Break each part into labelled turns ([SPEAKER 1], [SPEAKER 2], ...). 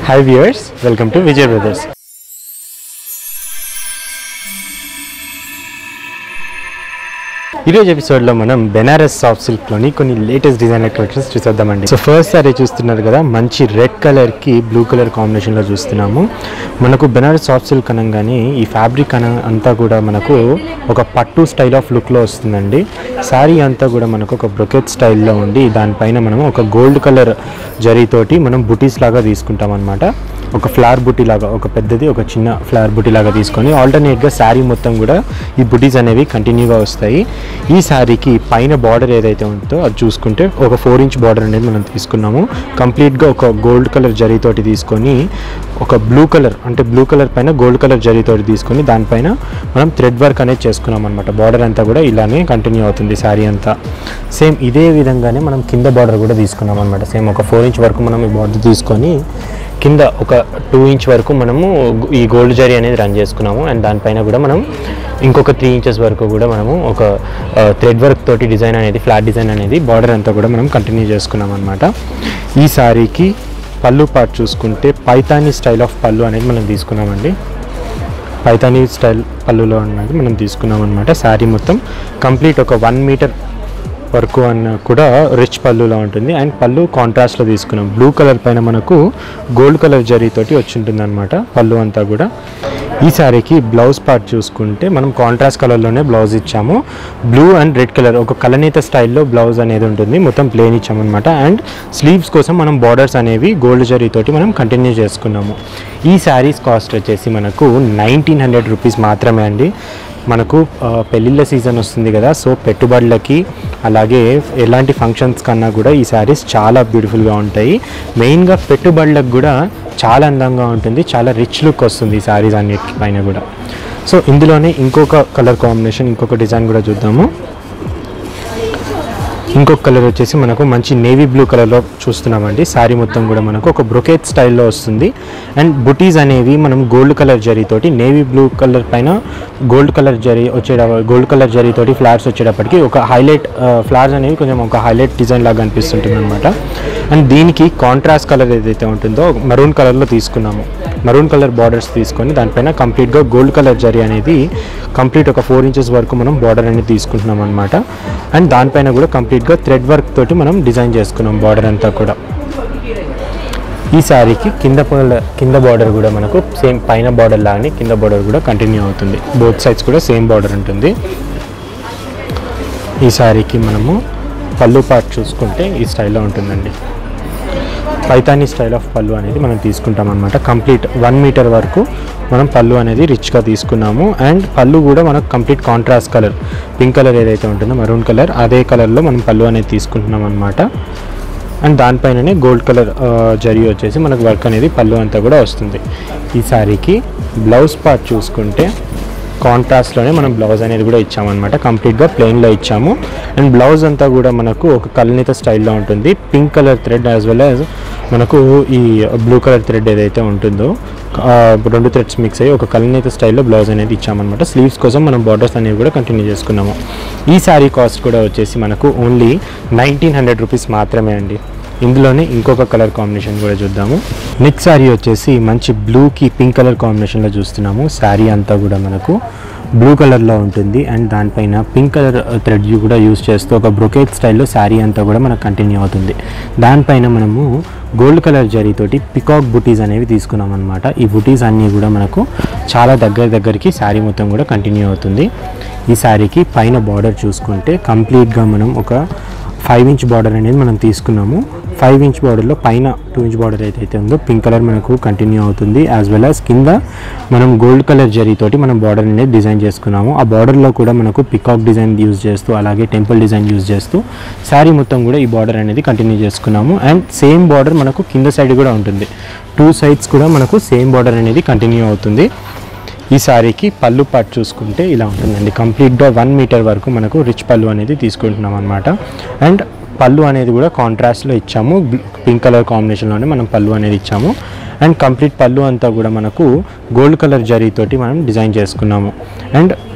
[SPEAKER 1] Hi viewers, welcome to Vijay Brothers. ఈరోజు ఎపిసోడ్లో మనం బెనారస్ సాఫ్ట్ సిల్క్లోని కొన్ని లేటెస్ట్ డిజైనర్ కలెక్షన్స్ చూసేద్దామండి. సో ఫస్ట్ సారీ చూస్తున్నారు కదా, మంచి రెడ్ కలర్కి బ్లూ కలర్ కాంబినేషన్లో చూస్తున్నాము. మనకు బెనారస్ సాఫ్ట్ సిల్క్ అనగానే ఈ ఫ్యాబ్రిక్ అంతా కూడా మనకు ఒక పట్టు స్టైల్ ఆఫ్ లుక్లో వస్తుందండి. శారీ అంతా కూడా మనకు ఒక బ్రొకెట్ స్టైల్లో ఉండి దానిపైన మనం ఒక గోల్డ్ కలర్ జరీతోటి మనం బుటీస్ లాగా తీసుకుంటాం అనమాట. ఒక ఫ్లవర్ బుటీ లాగా, ఒక పెద్దది ఒక చిన్న ఫ్లవర్ బుటీ లాగా తీసుకొని ఆల్టర్నేట్గా శారీ మొత్తం కూడా ఈ బుటీస్ అనేవి కంటిన్యూగా వస్తాయి. ఈ శారీకి పైన బార్డర్ ఏదైతే ఉంటుందో అది చూసుకుంటే ఒక 4 ఇంచ్ బార్డర్ అనేది మనం తీసుకున్నాము. కంప్లీట్గా ఒక గోల్డ్ కలర్ జరీతోటి తీసుకొని ఒక బ్లూ కలర్, అంటే బ్లూ కలర్ పైన గోల్డ్ కలర్ జరీతోటి తీసుకొని దానిపైన మనం థ్రెడ్ వర్క్ అనేది చేసుకున్నాం అనమాట. బార్డర్ అంతా కూడా ఇలానే కంటిన్యూ అవుతుంది శారీ అంతా. సేమ్ ఇదే విధంగానే మనం కింద బార్డర్ కూడా తీసుకున్నాం అనమాట. సేమ్ ఒక 4 ఇంచ్ వరకు మనం ఈ బార్డర్ తీసుకొని కింద ఒక 2 ఇంచ్ వరకు మనము ఈ గోల్డ్ జరీ అనేది రన్ చేసుకున్నాము. అండ్ దానిపైన కూడా మనం ఇంకొక 3 ఇంచెస్ వరకు కూడా మనము ఒక థ్రెడ్ వర్క్ తోటి డిజైన్ అనేది, ఫ్లాట్ డిజైన్ అనేది బార్డర్ అంతా కూడా మనం కంటిన్యూ చేసుకున్నాం అనమాట. ఈ శారీకి పళ్ళు పార్ట్ చూసుకుంటే పైతానీ స్టైల్ ఆఫ్ పళ్ళు అనేది మనం తీసుకున్నామండి. పైతానీ స్టైల్ పళ్ళులో అనేది మనం తీసుకున్నాం అనమాట. శారీ మొత్తం కంప్లీట్ ఒక 1 మీటర్ వరకు అన్న కూడా రిచ్ పళ్ళులో ఉంటుంది. అండ్ పళ్ళు కాంట్రాస్ట్లో తీసుకున్నాం. బ్లూ కలర్ పైన మనకు గోల్డ్ కలర్ జరీతోటి వచ్చి ఉంటుంది అనమాట పళ్ళు అంతా కూడా. ఈ శారీకి బ్లౌజ్ పార్ట్ చూసుకుంటే మనం కాంట్రాస్ట్ కలర్లోనే బ్లౌజ్ ఇచ్చాము. బ్లూ అండ్ రెడ్ కలర్ ఒక కలనేత స్టైల్లో బ్లౌజ్ అనేది ఉంటుంది. మొత్తం ప్లెయిన్ ఇచ్చామన్నమాట. అండ్ స్లీవ్స్ కోసం మనం బార్డర్స్ అనేవి గోల్డ్ జరీతోటి మనం కంటిన్యూ చేసుకున్నాము. ఈ శారీస్ కాస్ట్ వచ్చేసి మనకు 1900 రూపీస్ మాత్రమే అండి. మనకు పెళ్ళిళ్ళ సీజన్ వస్తుంది కదా, సో పెట్టుబడులకి అలాగే ఎలాంటి ఫంక్షన్స్ కన్నా కూడా ఈ శారీస్ చాలా బ్యూటిఫుల్గా ఉంటాయి. మెయిన్గా పెట్టుబడులకు కూడా చాలా అందంగా ఉంటుంది, చాలా రిచ్ లుక్ వస్తుంది ఈ శారీస్ అన్నిటి పైన కూడా. సో ఇందులోనే ఇంకొక కలర్ కాంబినేషన్, ఇంకొక డిజైన్ కూడా చూద్దాము. ఇంకొక కలర్ వచ్చేసి మనకు మంచి నేవీ బ్లూ కలర్లో చూస్తున్నామండి. శారీ మొత్తం కూడా మనకు ఒక బ్రొకెట్ స్టైల్లో వస్తుంది. అండ్ బుటీస్ అనేవి మనం గోల్డ్ కలర్ జరీతోటి, నేవీ బ్లూ కలర్ పైన గోల్డ్ కలర్ జరీతోటి ఫ్లవర్స్ వచ్చేటప్పటికి ఒక హైలైట్ ఫ్లవర్స్ అనేవి కొంచెం ఒక హైలైట్ డిజైన్ లాగా అనిపిస్తుంటుంది అనమాట. అండ్ దీనికి కాంట్రాస్ట్ కలర్ ఏదైతే ఉంటుందో మరూన్ కలర్లో తీసుకున్నాము. మరూన్ కలర్ బార్డర్స్ తీసుకొని దానిపైన కంప్లీట్గా గోల్డ్ కలర్ జరీ అనేది కంప్లీట్ ఒక 4 ఇంచెస్ వరకు మనం బార్డర్ అనేది తీసుకుంటున్నాం అనమాట. అండ్ దానిపైన కూడా కంప్లీట్గా థ్రెడ్ వర్క్ తోటి మనం డిజైన్ చేసుకున్నాం బార్డర్ అంతా కూడా. ఈ శారీకి కింద బార్డర్ కూడా మనకు సేమ్ పైన బార్డర్ లాగానే కింద బార్డర్ కూడా కంటిన్యూ అవుతుంది. బోత్ సైడ్స్ కూడా సేమ్ బార్డర్ ఉంటుంది. ఈ శారీకి మనము పళ్ళు పార్ట్ చూసుకుంటే ఈ స్టైల్లో ఉంటుందండి. పైతానీ స్టైల్ ఆఫ్ పళ్ళు అనేది మనం తీసుకుంటాం అనమాట. కంప్లీట్ 1 మీటర్ వరకు మనం పళ్ళు అనేది రిచ్గా తీసుకున్నాము. అండ్ పళ్ళు కూడా మనకు complete contrast colour, pink colour ఏదైతే ఉంటుందో మరూన్ కలర్, అదే కలర్లో మనం పళ్ళు అనేది తీసుకుంటున్నాం అనమాట. అండ్ దానిపైననే గోల్డ్ కలర్ జరీ వచ్చేసి మనకు వర్క్ అనేది పళ్ళు అంతా కూడా వస్తుంది. ఈ శారీకి బ్లౌజ్ పార్ట్ చూసుకుంటే కాంట్రాస్ట్లోనే మనం బ్లౌజ్ అనేది కూడా ఇచ్చామన్నమాట. కంప్లీట్గా ప్లెయిన్లో ఇచ్చాము. అండ్ బ్లౌజ్ అంతా కూడా మనకు ఒక కలనేత స్టైల్లో ఉంటుంది. Pink colour thread as well as మనకు ఈ బ్లూ కలర్ థ్రెడ్ ఏదైతే ఉంటుందో 2 థ్రెడ్స్ మిక్స్ అయ్యి ఒక కలనేత స్టైల్లో బ్లౌజ్ అనేది ఇచ్చామన్నమాట. స్లీవ్స్ కోసం మనం బార్డర్స్ అనేవి కూడా కంటిన్యూ చేసుకున్నాము. ఈ శారీ కాస్ట్ కూడా వచ్చేసి మనకు ఓన్లీ 1900 రూపీస్ మాత్రమే అండి. ఇందులోనే ఇంకొక కలర్ కాంబినేషన్ కూడా చూద్దాము. నెక్స్ట్ శారీ వచ్చేసి మంచి బ్లూకి పింక్ కలర్ కాంబినేషన్లో చూస్తున్నాము. శారీ అంతా కూడా మనకు బ్లూ కలర్లో ఉంటుంది. అండ్ దానిపైన పింక్ కలర్ థ్రెడ్ కూడా యూస్ చేస్తూ ఒక బ్రొకెట్ స్టైల్లో శారీ అంతా కూడా మనకు కంటిన్యూ అవుతుంది. దానిపైన మనము గోల్డ్ కలర్ జరీతోటి పికాక్ బుటీస్ అనేవి తీసుకున్నాం అనమాట. ఈ బుటీస్ అన్నీ కూడా మనకు చాలా దగ్గరికి శారీ మొత్తం కూడా కంటిన్యూ అవుతుంది. ఈ శారీకి పైన బార్డర్ చూసుకుంటే కంప్లీట్గా మనం ఒక 5 ఇంచ్ బార్డర్ అనేది మనం తీసుకున్నాము. 5 ఇంచ్ బార్డర్లో పైన 2 ఇంచ్ బార్డర్ ఏదైతే ఉందో పింక్ కలర్ మనకు కంటిన్యూ అవుతుంది. యాజ్ వెల్ యాజ్ కింద మనం గోల్డ్ కలర్ జరీతోటి మనం బార్డర్ అనేది డిజైన్ చేసుకున్నాము. ఆ బార్డర్లో కూడా మనకు పికాక్ డిజైన్ యూజ్ చేస్తూ అలాగే టెంపుల్ డిజైన్ యూజ్ చేస్తూ శారీ మొత్తం కూడా ఈ బార్డర్ అనేది కంటిన్యూ చేసుకున్నాము. అండ్ సేమ్ బార్డర్ మనకు కింద సైడ్ కూడా ఉంటుంది. 2 సైడ్స్ కూడా మనకు సేమ్ బార్డర్ అనేది కంటిన్యూ అవుతుంది. ఈ శారీకి పళ్ళు పార్ట్ చూసుకుంటే ఇలా ఉంటుందండి. కంప్లీట్గా 1 మీటర్ వరకు మనకు రిచ్ పళ్ళు అనేది తీసుకుంటున్నాం అనమాట. అండ్ పళ్ళు అనేది కూడా కాంట్రాస్ట్లో ఇచ్చాము. పింక్ కలర్ కాంబినేషన్లోనే మనం పళ్ళు అనేది ఇచ్చాము. అండ్ కంప్లీట్ పళ్ళు అంతా కూడా మనకు గోల్డ్ కలర్ జరీతోటి మనం డిజైన్ చేసుకున్నాము. అండ్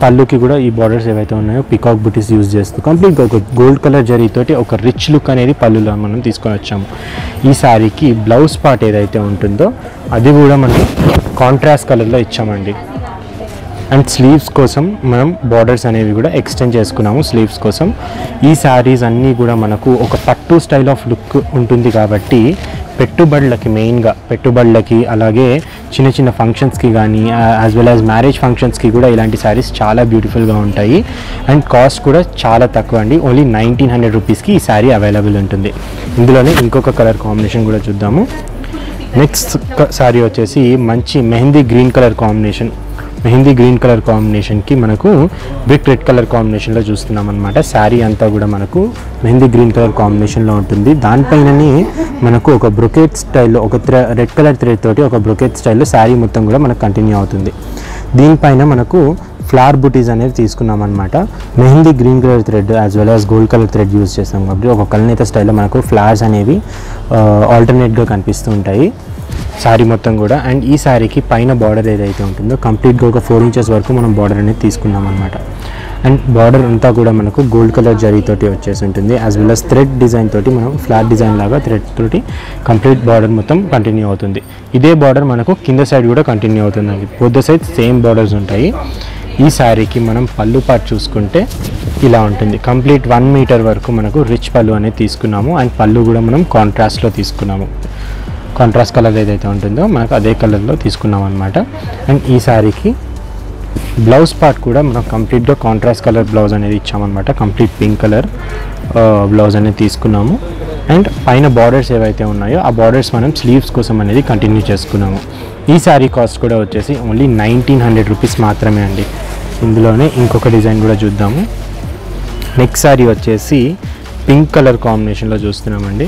[SPEAKER 1] పళ్ళుకి కూడా ఈ బార్డర్స్ ఏవైతే ఉన్నాయో పికాక్ బుటీస్ యూజ్ చేస్తూ కంప్లీట్గా ఒక గోల్డ్ కలర్ జరీతోటి ఒక రిచ్ లుక్ అనేది పళ్ళులో మనం తీసుకొని వచ్చాము. ఈ శారీకి బ్లౌజ్ పార్ట్ ఏదైతే ఉంటుందో అది కూడా మనం కాంట్రాస్ట్ కలర్లో ఇచ్చామండి. అండ్ స్లీవ్స్ కోసం మనం బార్డర్స్ అనేవి కూడా ఎక్స్టెండ్ చేసుకున్నాము స్లీవ్స్ కోసం. ఈ శారీస్ అన్నీ కూడా మనకు ఒక పట్టు స్టైల్ ఆఫ్ లుక్ ఉంటుంది కాబట్టి పెట్టుబడులకి, మెయిన్గా పెట్టుబడులకి, అలాగే చిన్న చిన్న ఫంక్షన్స్కి కానీ యాజ్ వెల్ యాజ్ మ్యారేజ్ ఫంక్షన్స్కి కూడా ఇలాంటి శారీస్ చాలా బ్యూటిఫుల్గా ఉంటాయి. అండ్ కాస్ట్ కూడా చాలా తక్కువ అండి. ఓన్లీ 1900 రూపీస్కి ఈ శారీ అవైలబుల్ ఉంటుంది. ఇందులోనే ఇంకొక కలర్ కాంబినేషన్ కూడా చూద్దాము. నెక్స్ట్ శారీ వచ్చేసి మంచి mehndi green colour combination. Mehndi green colour కాంబినేషన్కి మనకు బ్రిక్ రెడ్ కలర్ కాంబినేషన్లో చూస్తున్నాం అనమాట. శారీ అంతా కూడా మనకు మెహందీ గ్రీన్ కలర్ కాంబినేషన్లో ఉంటుంది. దానిపైననే మనకు ఒక బ్రొకెట్ స్టైల్లో ఒక రెడ్ కలర్ థ్రెడ్ తోటి ఒక బ్రొకెట్ స్టైల్లో శారీ మొత్తం కూడా మనకు కంటిన్యూ అవుతుంది. దీనిపైన మనకు ఫ్లవర్ బుటీస్ అనేది తీసుకున్నాం అనమాట. Mehndi green colour thread as well as gold colour thread use చేస్తాం కాబట్టి ఒక కలనేత స్టైల్లో మనకు ఫ్లవర్స్ అనేవి ఆల్టర్నేట్గా కనిపిస్తూ ఉంటాయి శారీ మొత్తం కూడా. అండ్ ఈ శారీకి పైన బార్డర్ ఏదైతే ఉంటుందో కంప్లీట్గా ఒక 4 ఇంచెస్ వరకు మనం బార్డర్ అనేది తీసుకున్నాం అనమాట. అండ్ బార్డర్ అంతా కూడా మనకు గోల్డ్ కలర్ జరీతోటి వచ్చేసి ఉంటుంది. As well as thread design తోటి మనం ఫ్లాట్ డిజైన్ లాగా థ్రెడ్ తోటి కంప్లీట్ బార్డర్ మొత్తం కంటిన్యూ అవుతుంది. ఇదే బార్డర్ మనకు కింద సైడ్ కూడా కంటిన్యూ అవుతుందండి. Both the side same borders ఉంటాయి. ఈ శారీకి మనం పళ్ళు పార్ట్ చూసుకుంటే ఇలా ఉంటుంది. కంప్లీట్ 1 మీటర్ వరకు మనకు రిచ్ పళ్ళు అనేది తీసుకున్నాము. అండ్ పళ్ళు కూడా మనం కాంట్రాస్ట్లో తీసుకున్నాము. కాంట్రాస్ట్ కలర్ ఏదైతే ఉంటుందో మనకు అదే కలర్లో తీసుకున్నాం అనమాట. అండ్ ఈ శారీకి బ్లౌజ్ పార్ట్ కూడా మనం కంప్లీట్గా కాంట్రాస్ట్ కలర్ బ్లౌజ్ అనేది ఇచ్చామన్నమాట. కంప్లీట్ పింక్ కలర్ బ్లౌజ్ అనేది తీసుకున్నాము. అండ్ పైన బార్డర్స్ ఏవైతే ఉన్నాయో ఆ బార్డర్స్ మనం స్లీవ్స్ కోసం అనేది కంటిన్యూ చేసుకున్నాము. ఈ శారీ కాస్ట్ కూడా వచ్చేసి ఓన్లీ 1900 రూపీస్ మాత్రమే అండి. ఇందులోనే ఇంకొక డిజైన్ కూడా చూద్దాము. నెక్స్ట్ శారీ వచ్చేసి పింక్ కలర్ కాంబినేషన్లో చూస్తున్నామండి.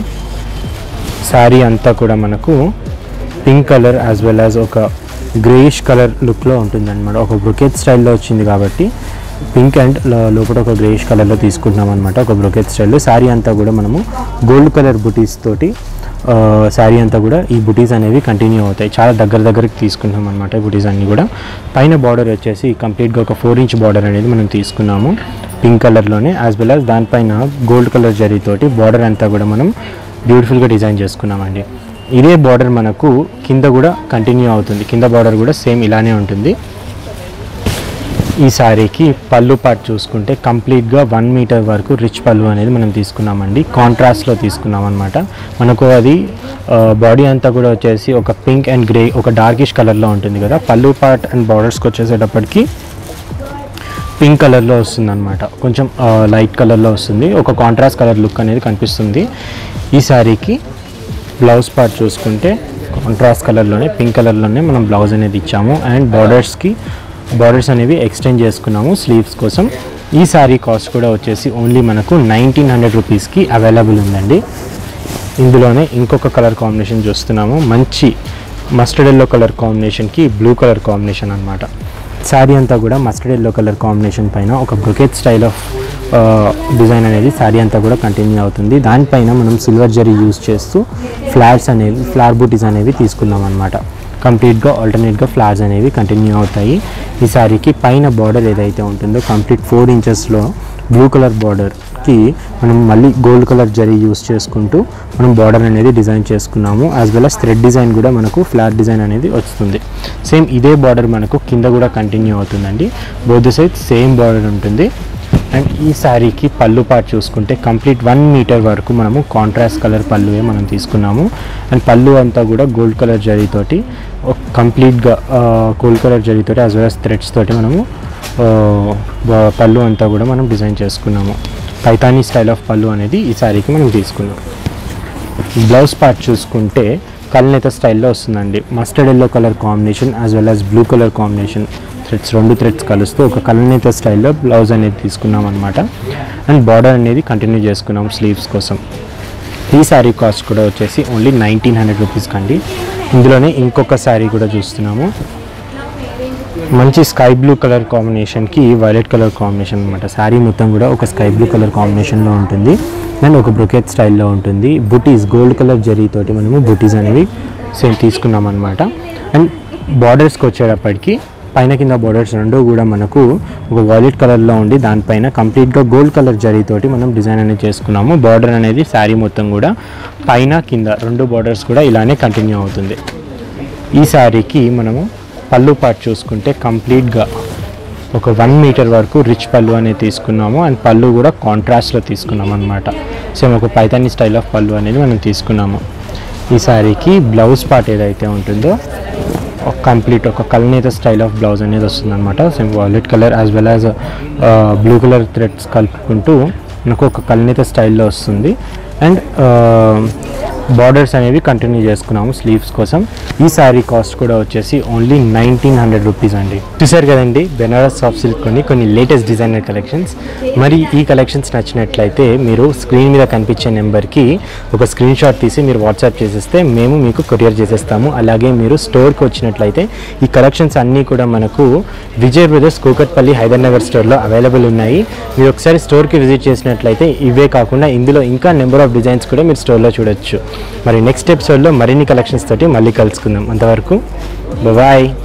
[SPEAKER 1] శారీ అంతా కూడా మనకు pink colour as well as ఒక గ్రేయిష్ కలర్ లుక్లో ఉంటుంది అనమాట. ఒక బ్రొకెట్ స్టైల్లో వచ్చింది కాబట్టి పింక్ అండ్ లోపల ఒక గ్రేయిష్ కలర్లో తీసుకుంటున్నాం అనమాట. ఒక బ్రొకెట్ స్టైల్లో శారీ అంతా కూడా మనము గోల్డ్ కలర్ బుటీస్ తోటి శారీ అంతా కూడా ఈ బుటీస్ అనేవి కంటిన్యూ అవుతాయి. చాలా దగ్గరికి తీసుకుంటాం అనమాట ఈ బుటీస్ అన్నీ కూడా. పైన బార్డర్ వచ్చేసి కంప్లీట్గా ఒక 4 ఇంచ్ బార్డర్ అనేది మనం తీసుకున్నాము పింక్ కలర్లోనే. యాజ్ వెల్ యాజ్ దానిపైన గోల్డ్ కలర్ జరీతోటి బార్డర్ అంతా కూడా మనం బ్యూటిఫుల్గా డిజైన్ చేసుకున్నామండి. ఇదే బార్డర్ మనకు కింద కూడా కంటిన్యూ అవుతుంది. కింద బార్డర్ కూడా సేమ్ ఇలానే ఉంటుంది. ఈ శారీకి పళ్ళు పార్ట్ చూసుకుంటే కంప్లీట్గా 1 మీటర్ వరకు రిచ్ పళ్ళు అనేది మనం తీసుకున్నామండి. కాంట్రాస్ట్లో తీసుకున్నాం అనమాట. మనకు అది బాడీ అంతా కూడా వచ్చేసి ఒక పింక్ అండ్ గ్రే ఒక డార్కిష్ కలర్లో ఉంటుంది కదా. పళ్ళు పార్ట్ అండ్ బార్డర్స్కి వచ్చేసేటప్పటికి పింక్ కలర్లో వస్తుంది అనమాట. కొంచెం లైట్ కలర్లో వస్తుంది. ఒక కాంట్రాస్ట్ కలర్ లుక్ అనేది కనిపిస్తుంది. ఈ శారీకి బ్లౌజ్ పార్ట్ చూసుకుంటే కాంట్రాస్ట్ కలర్లోనే పింక్ కలర్లోనే మనం బ్లౌజ్ అనేది ఇచ్చాము. అండ్ బార్డర్స్ అనేవి ఎక్స్టెండ్ చేసుకున్నాము స్లీవ్స్ కోసం. ఈ శారీ కాస్ట్ కూడా వచ్చేసి ఓన్లీ మనకు 1900 రూపీస్కి అవైలబుల్ ఉందండి. ఇందులోనే ఇంకొక కలర్ కాంబినేషన్ చూస్తున్నాము. మంచి మస్టర్డ్ ఎల్లో కలర్ కాంబినేషన్కి బ్లూ కలర్ కాంబినేషన్ అనమాట. శారీ అంతా కూడా మస్టర్డ్ ఎల్లో కలర్ కాంబినేషన్ పైన ఒక బ్రొకెట్ స్టైల్ ఆఫ్ డిజైన్ అనేది శారీ అంతా కూడా కంటిన్యూ అవుతుంది. దానిపైన మనం సిల్వర్ జరీ యూజ్ చేస్తూ ఫ్లవర్ బూటీస్ అనేవి తీసుకున్నాం అనమాట. కంప్లీట్గా ఆల్టర్నేట్గా ఫ్లవర్స్ అనేవి కంటిన్యూ అవుతాయి. ఈ శారీకి పైన బార్డర్ ఏదైతే ఉంటుందో కంప్లీట్ 4 ఇంచెస్లో బ్లూ కలర్ బార్డర్కి మనం మళ్ళీ గోల్డ్ కలర్ జరీ యూజ్ చేసుకుంటూ మనం బార్డర్ అనేది డిజైన్ చేసుకున్నాము. As well as thread design కూడా మనకు ఫ్లాట్ డిజైన్ అనేది వస్తుంది. సేమ్ ఇదే బార్డర్ మనకు కింద కూడా కంటిన్యూ అవుతుందండి. బోత్ సైడ్ సేమ్ బార్డర్ ఉంటుంది. అండ్ ఈ శారీకి పళ్ళు పార్ట్ చూసుకుంటే కంప్లీట్ 1 మీటర్ వరకు మనము కాంట్రాస్ట్ కలర్ పళ్ళువే మనం తీసుకున్నాము. అండ్ పళ్ళు అంతా కూడా గోల్డ్ కలర్ జరీతోటి కంప్లీట్గా గోల్డ్ కలర్ జరీతోటి యాజ్ వెల్ as థ్రెడ్స్ తోటి మనము పళ్ళు అంతా కూడా మనం డిజైన్ చేసుకున్నాము. పైతానీ స్టైల్ ఆఫ్ పళ్ళు అనేది ఈ శారీకి మనం తీసుకున్నాం. బ్లౌజ్ పార్ట్ చూసుకుంటే కల్నేత స్టైల్లో వస్తుందండి. Mustard yellow colour combination as well as blue colour combination రెండు థ్రెడ్స్ కలుస్తూ ఒక కల్నేత స్టైల్లో బ్లౌజ్ అనేది తీసుకున్నాం అనమాట. అండ్ బార్డర్ అనేది కంటిన్యూ చేసుకున్నాం స్లీవ్స్ కోసం. ఈ శారీ కాస్ట్ కూడా వచ్చేసి ఓన్లీ 1900 రూపీస్ కండి. ఇందులోనే ఇంకొక శారీ కూడా చూస్తున్నాము. మంచి స్కై బ్లూ కలర్ కాంబినేషన్కి వైలెట్ కలర్ కాంబినేషన్ అనమాట. శారీ మొత్తం కూడా ఒక స్కై బ్లూ కలర్ కాంబినేషన్లో ఉంటుంది. అండ్ ఒక బ్రొకెట్ స్టైల్లో ఉంటుంది. బుటీస్ గోల్డ్ కలర్ జరీతోటి మనము బుటీస్ అనేవి సేమ్ తీసుకున్నాం అనమాట. అండ్ బార్డర్స్కి వచ్చేటప్పటికి పైన కింద బార్డర్స్ రెండు కూడా మనకు ఒక వాయిలెట్ కలర్లో ఉండి దానిపైన కంప్లీట్గా గోల్డ్ కలర్ జరీతోటి మనం డిజైన్ అనేది చేసుకున్నాము. బార్డర్ అనేది శారీ మొత్తం కూడా పైన కింద రెండు బార్డర్స్ కూడా ఇలానే కంటిన్యూ అవుతుంది. ఈ శారీకి మనము పళ్ళు పార్ట్ చూసుకుంటే కంప్లీట్గా ఒక 1 మీటర్ వరకు రిచ్ పళ్ళు అనేది తీసుకున్నాము. అండ్ పళ్ళు కూడా కాంట్రాస్ట్లో తీసుకున్నాము అనమాట. సేమ్ ఒక పైతాని స్టైల్ ఆఫ్ పళ్ళు అనేది మనం తీసుకున్నాము. ఈ శారీకి బ్లౌజ్ పార్ట్ ఏదైతే ఉంటుందో కంప్లీట్ ఒక కల్నేత స్టైల్ ఆఫ్ బ్లౌజ్ అనేది వస్తుంది అనమాట. Same violet colour as well as blue colour threads కలుపుకుంటూ మనకు ఒక కల్నేత స్టైల్లో వస్తుంది. అండ్ బార్డర్స్ అనేవి కంటిన్యూ చేసుకున్నాము స్లీవ్స్ కోసం. ఈ శారీ కాస్ట్ కూడా వచ్చేసి ఓన్లీ 1900 రూపీస్ అండి. చూసారు కదండి బెనారస్ సాఫ్ట్ సిల్క్లోని కొన్ని లేటెస్ట్ డిజైనర్ కలెక్షన్స్. మరి ఈ కలెక్షన్స్ నచ్చినట్లయితే మీరు స్క్రీన్ మీద కనిపించే నెంబర్కి ఒక స్క్రీన్ షాట్ తీసి మీరు వాట్సాప్ చేసేస్తే మేము మీకు కొరియర్ చేసేస్తాము. అలాగే మీరు స్టోర్కి వచ్చినట్లయితే ఈ కలెక్షన్స్ అన్నీ కూడా మనకు విజయ్ బ్రదర్స్ కూకట్పల్లి హైదర్నగర్ స్టోర్లో అవైలబుల్ ఉన్నాయి. మీరు ఒకసారి స్టోర్కి విజిట్ చేసినట్లయితే ఇవే కాకుండా ఇందులో ఇంకా నెంబర్ ఆఫ్ డిజైన్స్ కూడా మీరు స్టోర్లో చూడొచ్చు. మరి నెక్స్ట్ ఎపిసోడ్లో మరిన్ని కలెక్షన్స్ తోటి మళ్ళీ కలుసుకుందాం. అంతవరకు బాయ్.